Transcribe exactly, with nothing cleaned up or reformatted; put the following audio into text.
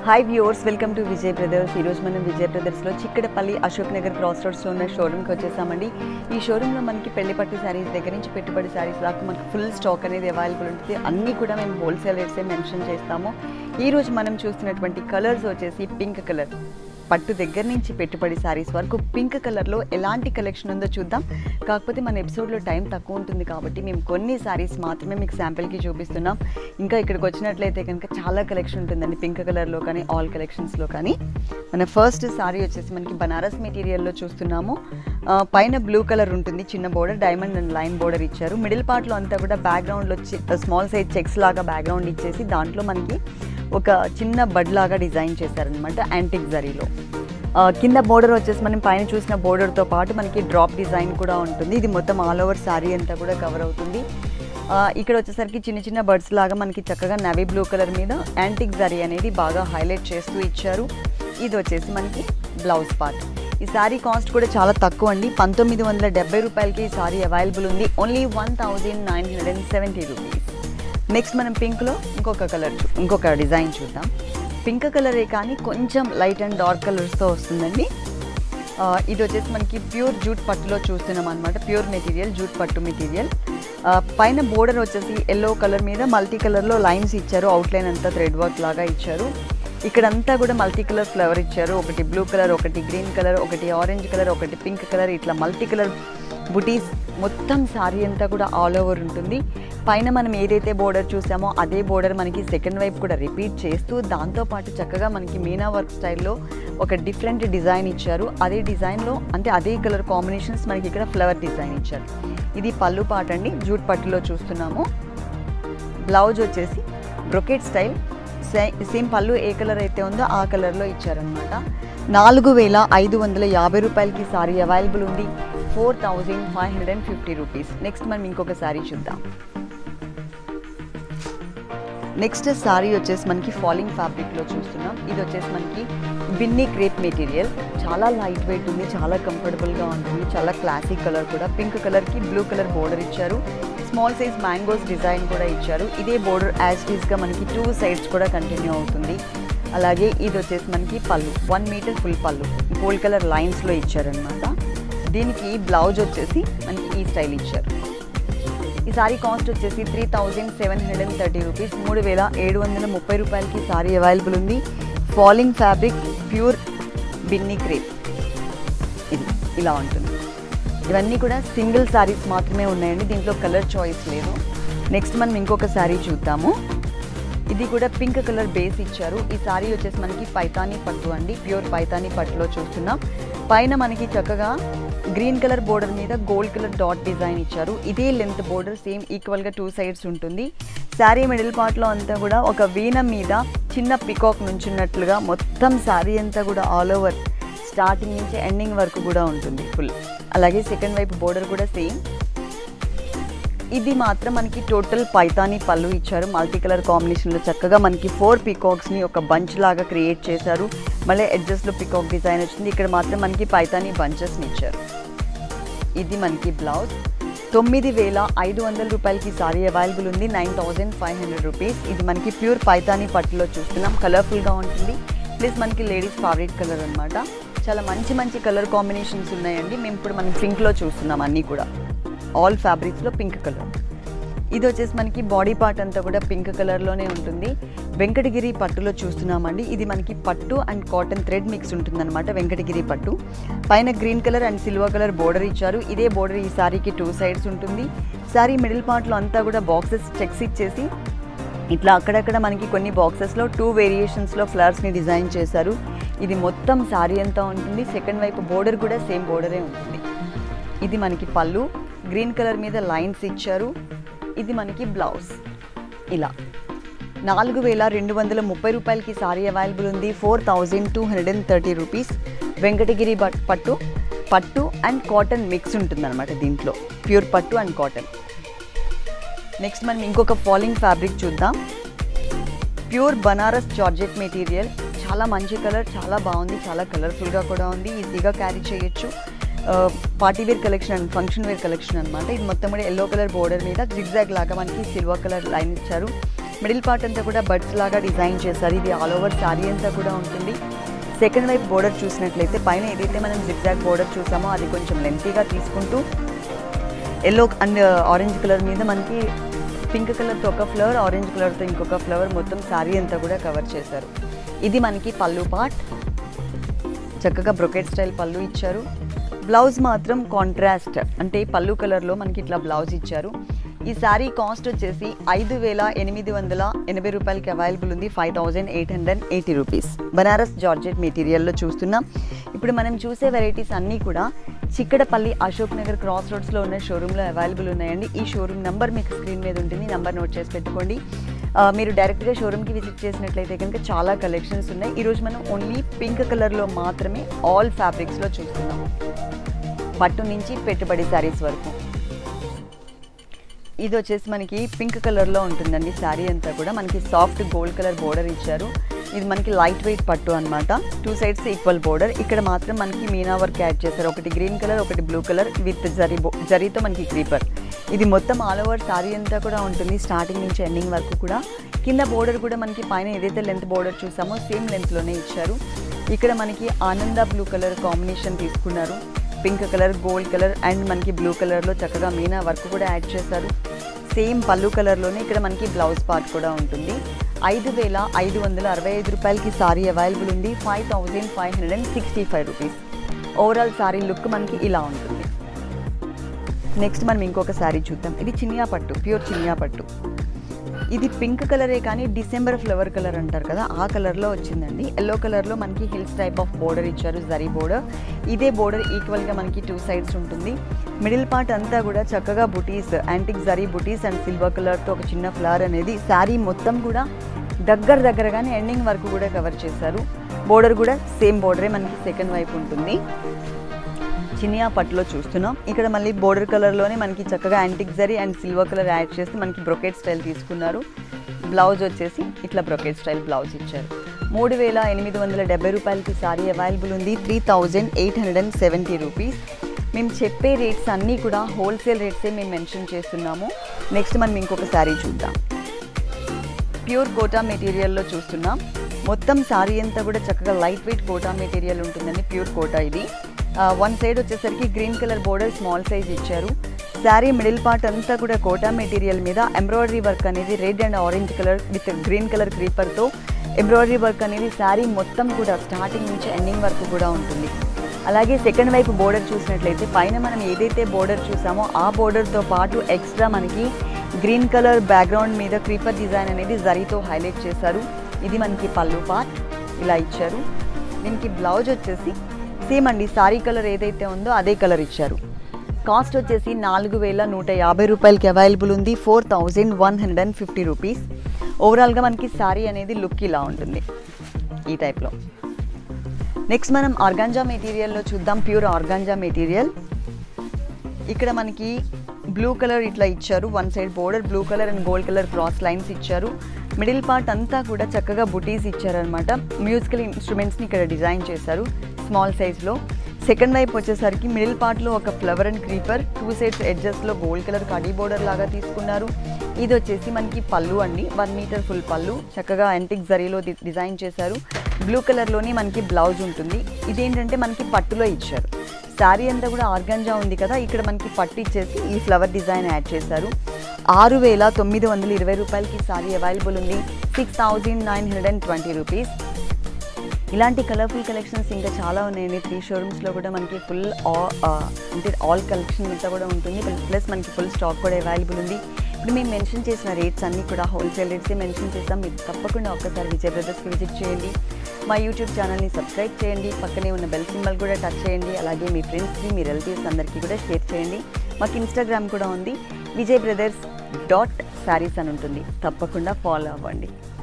Hi viewers, welcome to Vijay brothers. ఈరోజు మనం విజయ్ బ్రదర్స్లో చిక్కడపల్లి అశోక్ నగర్ క్రాస్ రోడ్స్లో ఉన్న షోరూమ్కి వచ్చేసామండి. ఈ షోరూంలో మనకి పెళ్లి పట్టు శారీస్ దగ్గర నుంచి పెట్టుబడి శారీస్ దాకా మనకి ఫుల్ స్టాక్ అనేది అవైలబుల్ ఉంటుంది. అన్నీ కూడా మేము హోల్సేల్ రేట్సే మెన్షన్ చేస్తాము. ఈరోజు మనం చూస్తున్నటువంటి కలర్స్ వచ్చేసి పింక్ కలర్. పట్టు దగ్గర నుంచి పెట్టుబడి శారీస్ వరకు పింక్ కలర్లో ఎలాంటి కలెక్షన్ ఉందో చూద్దాం. కాకపోతే మన ఎపిసోడ్లో టైం తక్కువ ఉంటుంది కాబట్టి మేము కొన్ని శారీస్ మాత్రమే మీకు శాంపిల్కి చూపిస్తున్నాం. ఇంకా ఇక్కడికి వచ్చినట్లయితే కనుక చాలా కలెక్షన్ ఉంటుందండి పింక్ కలర్లో కానీ ఆల్ కలెక్షన్స్లో కానీ. మన ఫస్ట్ శారీ వచ్చేసి మనకి బనారస్ మెటీరియల్లో చూస్తున్నాము. పైన బ్లూ కలర్ ఉంటుంది, చిన్న border, diamond and line border ఇచ్చారు. మిడిల్ పార్ట్లో అంతా కూడా బ్యాక్గ్రౌండ్లో స్మాల్ సైజ్ చెక్స్ లాగా బ్యాక్గ్రౌండ్ ఇచ్చేసి దాంట్లో మనకి ఒక చిన్న బడ్ లాగా డిజైన్ చేశారనమాట యాంటిక్ జరీలో. కింద బోర్డర్ వచ్చేసి మనం పైన చూసిన బోర్డర్తో పాటు మనకి డ్రాప్ డిజైన్ కూడా ఉంటుంది. ఇది మొత్తం ఆల్ ఓవర్ శారీ అంతా కూడా కవర్ అవుతుంది. ఇక్కడ వచ్చేసరికి చిన్న చిన్న బర్డ్స్ లాగా మనకి చక్కగా నవీ బ్లూ కలర్ మీద యాంటిక్ జరీ అనేది బాగా హైలైట్ చేస్తూ ఇచ్చారు. ఇది వచ్చేసి మనకి బ్లౌజ్ పార్ట్. ఈ శారీ కాస్ట్ కూడా చాలా తక్కువ అండి, పంతొమ్మిది వందల డెబ్బై రూపాయలకి ఈ శారీ అవైలబుల్ ఉంది. Only one thousand nine hundred and seventy rupees. Next మనం పింక్లో ఇంకొక కలర్ ఇంకొక డిజైన్ చూద్దాం. పింక్ కలరే కానీ కొంచెం లైట్ అండ్ డార్క్ కలర్స్తో వస్తుందండి. ఇది వచ్చేసి మనకి ప్యూర్ జూట్ పట్టులో చూస్తున్నాం అనమాట. ప్యూర్ మెటీరియల్, జూట్ పట్టు మెటీరియల్. పైన బోర్డర్ వచ్చేసి ఎల్లో కలర్ మీద మల్టీ కలర్లో లైన్స్ ఇచ్చారు. అవుట్లైన్ అంతా థ్రెడ్ వర్క్ లాగా ఇచ్చారు. ఇక్కడంతా కూడా మల్టీ కలర్ ఫ్లవర్ ఇచ్చారు. ఒకటి బ్లూ కలర్, ఒకటి గ్రీన్ కలర్, ఒకటి ఆరెంజ్ కలర్, ఒకటి పింక్ కలర్, ఇట్లా మల్టీ కలర్ బుటీస్ మొత్తం శారీ అంతా కూడా ఆల్ ఓవర్ ఉంటుంది. పైన మనం ఏదైతే బోర్డర్ చూసామో అదే బోర్డర్ మనకి సెకండ్ వైపు కూడా రిపీట్ చేస్తూ దాంతోపాటు చక్కగా మనకి మీనా వర్క్ స్టైల్లో ఒక డిఫరెంట్ డిజైన్ ఇచ్చారు. అదే డిజైన్లో అంటే అదే కలర్ కాంబినేషన్స్ మనకి ఇక్కడ ఫ్లవర్ డిజైన్ ఇచ్చారు. ఇది పళ్ళు పాట అండి, జూట్ పట్టులో చూస్తున్నాము. బ్లౌజ్ వచ్చేసి బ్రొకెట్ స్టైల్, సేమ్ పళ్ళు ఏ కలర్ అయితే ఉందో ఆ కలర్లో ఇచ్చారనమాట. నాలుగు వేల ఐదు వందల యాభై రూపాయలకి శారీ అవైలబుల్ ఉంది. Four thousand five hundred and fifty rupees. Next మనం ఇంకొక శారీ చూద్దాం. నెక్స్ట్ శారీ వచ్చేసి మనకి ఫాలింగ్ ఫ్యాబ్రిక్లో చూస్తున్నాం. ఇది వచ్చేసి మనకి బిన్నీ క్రేప్ మెటీరియల్. చాలా లైట్ వెయిట్ ఉంది, చాలా కంఫర్టబుల్గా ఉంటుంది, చాలా క్లాసిక్ కలర్ కూడా. పింక్ కలర్కి బ్లూ కలర్ బోర్డర్ ఇచ్చారు. స్మాల్ సైజ్ మ్యాంగోస్ డిజైన్ కూడా ఇచ్చారు. ఇదే బోర్డర్ యాజ్ టీజ్గా మనకి టూ సైడ్స్ కూడా కంటిన్యూ అవుతుంది. అలాగే ఇది వచ్చేసి మనకి పళ్ళు, వన్ మీటర్ ఫుల్ పళ్ళు గోల్డ్ కలర్ లైన్స్లో ఇచ్చారనమాట. దీనికి బ్లౌజ్ వచ్చేసి మనకి ఈ స్టైల్ ఇచ్చారు. ఈ సారీ కాస్ట్ వచ్చేసి three thousand seven hundred and thirty rupees. మూడు వేల ఏడు వందల ముప్పై రూపాయలకి సారీ అవైలబుల్ ఉంది. Falling fabric, pure Binny crepe. ఇది ఇలా ఉంటుంది. ఇవన్నీ కూడా సింగిల్ శారీస్ మాత్రమే ఉన్నాయండి, దీంట్లో కలర్ చాయిస్ లేదు. నెక్స్ట్ మనం ఇంకొక శారీ చూద్దాము. ఇది కూడా పింక్ కలర్ బేస్ ఇచ్చారు. ఈ శారీ వచ్చేసి మనకి పైతానీ పట్టు అండి, ప్యూర్ పైతానీ పట్టులో చూస్తున్నాం. పైన మనకి చక్కగా గ్రీన్ కలర్ బోర్డర్ మీద గోల్డ్ కలర్ డాట్ డిజైన్ ఇచ్చారు. ఇదే లెంత్ బోర్డర్ సేమ్ ఈక్వల్గా టూ సైడ్స్ ఉంటుంది. శారీ మిడిల్ పార్ట్లో అంతా కూడా ఒక వీణ మీద చిన్న పికాక్ నుంచున్నట్లుగా మొత్తం శారీ అంతా కూడా ఆల్ ఓవర్ స్టార్టింగ్ నుంచి ఎండింగ్ వరకు కూడా ఉంటుంది ఫుల్. అలాగే సెకండ్ వైపు బోర్డర్ కూడా సేమ్. ఇది మాత్రం మనకి టోటల్ పైతానీ పళ్ళు ఇచ్చారు. మల్టీ కలర్ కాంబినేషన్లో చక్కగా మనకి ఫోర్ పికాక్స్ని ఒక బంచ్ లాగా క్రియేట్ చేశారు. మళ్ళీ ఎడ్జస్ట్లో పికాక్ డిజైన్ వచ్చింది. ఇక్కడ మాత్రం మనకి పైతానీ బంచెస్ని ఇచ్చారు. ఇది మనకి బ్లౌజ్. తొమ్మిది వేల ఐదు వందల రూపాయలకి సారీ అవైలబుల్ ఉంది. Nine thousand five hundred rupees. ఇది మనకి ప్యూర్ పైతానీ పట్టులో చూస్తున్నాం. కలర్ఫుల్గా ఉంటుంది, ప్లస్ మనకి లేడీస్ ఫేవరెట్ కలర్ అనమాట. చాలా మంచి మంచి కలర్ కాంబినేషన్స్ ఉన్నాయండి. మేము ఇప్పుడు మనం పింక్లో చూస్తున్నాం అన్నీ కూడా, ఆల్ ఫ్యాబ్రిక్స్లో పింక్ కలర్. ఇది వచ్చేసి మనకి బాడీ పార్ట్ అంతా కూడా పింక్ కలర్లోనే ఉంటుంది. వెంకటగిరి పట్టులో చూస్తున్నామండి. ఇది మనకి పట్టు అండ్ కాటన్ థ్రెడ్ మిక్స్ ఉంటుందన్నమాట. వెంకటగిరి పట్టు పైన green colour and silver colour border ఇచ్చారు. ఇదే బోర్డర్ ఈ శారీకి టూ సైడ్స్ ఉంటుంది. శారీ మిడిల్ పార్ట్లో అంతా కూడా బాక్సెస్ చెక్స్ ఇచ్చేసి ఇట్లా అక్కడక్కడ మనకి కొన్ని బాక్సెస్లో టూ వేరియేషన్స్లో ఫ్లవర్స్ని డిజైన్ చేశారు. ఇది మొత్తం శారీ అంతా ఉంటుంది. సెకండ్ వైపు బోర్డర్ కూడా సేమ్ బోర్డరే ఉంటుంది. ఇది మనకి పళ్ళు, గ్రీన్ కలర్ మీద లైన్స్ ఇచ్చారు. ఇది మనకి బ్లౌజ్. ఇలా నాలుగు వేల రెండు వందల ముప్పై రూపాయలకి సారీ అవైలబుల్ ఉంది. Four thousand two hundred and thirty rupees. Venkatagiri పట్టు పట్టు అండ్ కాటన్ మిక్స్ ఉంటుందన్నమాట దీంట్లో, ప్యూర్ పట్టు అండ్ కాటన్. నెక్స్ట్ మనం ఇంకొక ఫాలింగ్ ఫ్యాబ్రిక్ చూద్దాం. Pure Banaras georgette material. చాలా మంచి కలర్, చాలా బాగుంది, చాలా కలర్ఫుల్గా కూడా ఉంది. ఈజీగా క్యారీ చేయొచ్చు. Party wear collection and function wear collection అనమాట. ఇది మొత్తం కూడా ఎల్లో కలర్ బోర్డర్ మీద జిగ్జాగ్ లాగా మనకి సిల్వర్ కలర్ లైన్ ఇచ్చారు. మిడిల్ పార్ట్ అంతా కూడా బడ్స్ లాగా డిజైన్ చేశారు. ఇది ఆల్ ఓవర్ శారీ అంతా కూడా ఉంటుంది. సెకండ్ వైపు బోర్డర్ చూసినట్లయితే పైన ఏదైతే మనం జిగ్జాగ్ బోర్డర్ చూసామో అది కొంచెం లెంతీగా తీసుకుంటూ ఎల్లో అండ్ ఆరెంజ్ కలర్ మీద మనకి పింక్ కలర్తో ఒక ఫ్లవర్, ఆరెంజ్ కలర్తో ఇంకొక ఫ్లవర్ మొత్తం శారీ అంతా కూడా కవర్ చేశారు. ఇది మనకి పళ్ళు పార్ట్. చక్కగా బ్రొకెట్ స్టైల్ పళ్ళు ఇచ్చారు. బ్లౌజ్ మాత్రం కాంట్రాస్ట్ అంటే పళ్ళు కలర్లో మనకి ఇట్లా బ్లౌజ్ ఇచ్చారు. ఈ శారీ కాస్ట్ వచ్చేసి ఐదు వేల ఎనిమిది వందల ఎనభై రూపాయలకి అవైలబుల్ ఉంది. Five thousand eight hundred eighty rupees Banaras georgette మెటీరియల్లో చూస్తున్నాం. ఇప్పుడు మనం చూసే వెరైటీస్ అన్నీ కూడా చిక్కడపల్లి అశోక్ నగర్ క్రాస్ రోడ్స్లో ఉన్న షోరూంలో అవైలబుల్ ఉన్నాయండి. ఈ షోరూమ్ నెంబర్ మీకు స్క్రీన్ మీద ఉంటుంది, నెంబర్ నోట్ చేసి పెట్టుకోండి. మీరు డైరెక్ట్గా షోరూమ్కి విజిట్ చేసినట్లయితే కనుక చాలా కలెక్షన్స్ ఉన్నాయి. ఈరోజు మనం ఓన్లీ పింక్ కలర్లో మాత్రమే ఆల్ ఫ్యాబ్రిక్స్లో చూస్తున్నాము, పట్టు నుంచి పెట్టుబడి శారీస్ వరకు. ఇది వచ్చేసి మనకి పింక్ కలర్లో ఉంటుందండి. శారీ అంతా కూడా మనకి సాఫ్ట్ గోల్డ్ కలర్ బోర్డర్ ఇచ్చారు. ఇది మనకి లైట్ వెయిట్ పట్టు అనమాట. Two sides equal border. ఇక్కడ మాత్రం మనకి మీనా వర్క్ యాడ్ చేశారు. ఒకటి గ్రీన్ కలర్, ఒకటి బ్లూ కలర్ విత్ జరీ జరీతో మనకి క్రీపర్. ఇది మొత్తం ఆల్ ఓవర్ శారీ అంతా కూడా ఉంటుంది, స్టార్టింగ్ నుంచి ఎండింగ్ వరకు కూడా. కింద బోర్డర్ కూడా మనకి పైన ఏదైతే లెంత్ బోర్డర్ చూసామో సేమ్ లెంత్లోనే ఇచ్చారు. ఇక్కడ మనకి ఆనంద బ్లూ కలర్ కాంబినేషన్ తీసుకున్నారు. Pink colour, gold colour and మనకి బ్లూ కలర్లో చక్కగా మీనా వర్క్ కూడా యాడ్ చేశారు. సేమ్ పళ్ళు కలర్లోనే ఇక్కడ మనకి బ్లౌజ్ పార్ట్ కూడా ఉంటుంది. ఐదు వేల ఐదు వందల అరవై ఐదు రూపాయలకి సారీ అవైలబుల్ ఉంది. Five thousand five hundred and sixty five rupees. Overall sari look మనకి ఇలా ఉంటుంది. నెక్స్ట్ మనం ఇంకొక శారీ చూద్దాం. ఇది చినియా పట్టు, ప్యూర్ చినియా పట్టు. ఇది పింక్ కలరే కానీ డిసెంబర్ ఫ్లవర్ కలర్ అంటారు కదా, ఆ కలర్లో వచ్చిందండి. ఎల్లో కలర్లో మనకి హిల్స్ టైప్ ఆఫ్ బోర్డర్ ఇచ్చారు, జరీ బోర్డర్. ఇదే బోర్డర్ ఈక్వల్గా మనకి టూ సైడ్స్ ఉంటుంది. మిడిల్ పార్ట్ అంతా కూడా చక్కగా బుటీస్, antique zari buttis and silver కలర్తో ఒక చిన్న ఫ్లవర్ అనేది శారీ మొత్తం కూడా దగ్గర దగ్గరగానే ఎండింగ్ వరకు కూడా కవర్ చేశారు. బోర్డర్ కూడా సేమ్ బోర్డరే మనకి సెకండ్ వైపు ఉంటుంది. చినియా పట్టులో చూస్తున్నాం. ఇక్కడ మళ్ళీ బోర్డర్ కలర్లోనే మనకి చక్కగా antique zari and silver colour add చేసి మనకి బ్రొకెట్ స్టైల్ తీసుకున్నారు. బ్లౌజ్ వచ్చేసి ఇట్లా బ్రొకెట్ స్టైల్ బ్లౌజ్ ఇచ్చారు. మూడు వేల ఎనిమిది వందల డెబ్బై రూపాయలకి సారీ అవైలబుల్ ఉంది. Three thousand eight hundred and seventy rupees. మేము చెప్పే రేట్స్ అన్నీ కూడా హోల్సేల్ రేట్సే మేము మెన్షన్ చేస్తున్నాము. నెక్స్ట్ మనం ఇంకొక శారీ చూద్దాం. ప్యూర్ కోటా మెటీరియల్లో చూస్తున్నాం. మొత్తం శారీ అంతా కూడా చక్కగా లైట్ వెయిట్ కోటా మెటీరియల్ ఉంటుందండి. ప్యూర్ కోటా ఇది. వన్ సైడ్ వచ్చేసరికి green colour border small size ఇచ్చారు. శారీ మిడిల్ పార్ట్ అంతా కూడా కోటా మెటీరియల్ మీద ఎంబ్రాయిడరీ వర్క్ అనేది red and orange colour with green colour క్రీపర్తో ఎంబ్రాయిడరీ వర్క్ అనేది శారీ మొత్తం కూడా స్టార్టింగ్ నుంచి ఎండింగ్ వరకు కూడా ఉంటుంది. అలాగే సెకండ్ వైపు బోర్డర్ చూసినట్లయితే పైన మనం ఏదైతే బోర్డర్ చూసామో ఆ బోర్డర్తో పాటు ఎక్స్ట్రా మనకి గ్రీన్ కలర్ బ్యాక్గ్రౌండ్ మీద క్రీపర్ డిజైన్ అనేది జరీతో హైలైట్ చేశారు. ఇది మనకి పళ్ళు పార్ట్ ఇలా ఇచ్చారు. దీనికి బ్లౌజ్ వచ్చేసి సేమ్ అండి, సారీ కలర్ ఏదైతే ఉందో అదే కలర్ ఇచ్చారు. కాస్ట్ వచ్చేసి నాలుగు వేల నూట యాభై రూపాయలకి అవైలబుల్ ఉంది. Four thousand one hundred and fifty rupees. ఓవరాల్గా మనకి శారీ అనేది లుక్ ఇలా ఉంటుంది ఈ టైప్లో. నెక్స్ట్ మనం ఆర్గాంజా మెటీరియల్లో చూద్దాం. Pure organza material. ఇక్కడ మనకి బ్లూ కలర్ ఇట్లా ఇచ్చారు. One side border blue colour and gold colour cross lines ఇచ్చారు. మిడిల్ పార్ట్ అంతా కూడా చక్కగా బుటీస్ ఇచ్చారనమాట. మ్యూజికల్ ఇన్స్ట్రుమెంట్స్ని ఇక్కడ డిజైన్ చేశారు స్మాల్ సైజ్లో. సెకండ్ వైపు వచ్చేసరికి మిడిల్ పార్ట్లో ఒక flower and creeper, two sides ఎడ్జెస్లో గోల్డ్ కలర్ కడీ బోర్డర్ లాగా తీసుకున్నారు. ఇది వచ్చేసి మనకి పళ్ళు అండి, వన్ మీటర్ ఫుల్ పళ్ళు చక్కగా యాంటిక్ జరీలో డిజైన్ చేశారు. బ్లూ కలర్లోని మనకి బ్లౌజ్ ఉంటుంది. ఇదేంటంటే మనకి పట్టులో ఇచ్చారు. శారీ అంతా కూడా ఆర్గాంజా ఉంది కదా, ఇక్కడ మనకి పట్టు ఇచ్చేసి ఈ ఫ్లవర్ డిజైన్ యాడ్ చేశారు. ఆరు వేల తొమ్మిది వందల ఇరవై రూపాయలకి శారీ అవైలబుల్ ఉంది. Six thousand nine hundred and twenty rupees. ఇలాంటి కలర్ఫుల్ కలెక్షన్స్ ఇంకా చాలా ఉన్నాయండి. త్రీ షోరూమ్స్లో కూడా మనకి ఫుల్ అంటే ఆల్ కలెక్షన్ అంతా కూడా ఉంటుంది. ప్లస్ మనకి ఫుల్ స్టాక్ కూడా అవైలబుల్ ఉంది. ఇప్పుడు మేము మెన్షన్ చేసిన రేట్స్ అన్నీ కూడా హోల్సేల్ రేట్సే మెన్షన్ చేస్తాం. మీరు తప్పకుండా ఒక్కసారి విజయ్ బ్రదర్స్కి విజిట్ చేయండి. మా యూట్యూబ్ ఛానల్ని సబ్స్క్రైబ్ చేయండి. పక్కనే ఉన్న బెల్ సింబల్ కూడా టచ్ చేయండి. అలాగే మీ ఫ్రెండ్స్కి, మీ రిలేటివ్స్ అందరికీ కూడా షేర్ చేయండి. మాకు ఇన్స్టాగ్రామ్ కూడా ఉంది, విజయ్ బ్రదర్స్ డాట్ శారీస్ అని ఉంటుంది. తప్పకుండా ఫాలో అవ్వండి.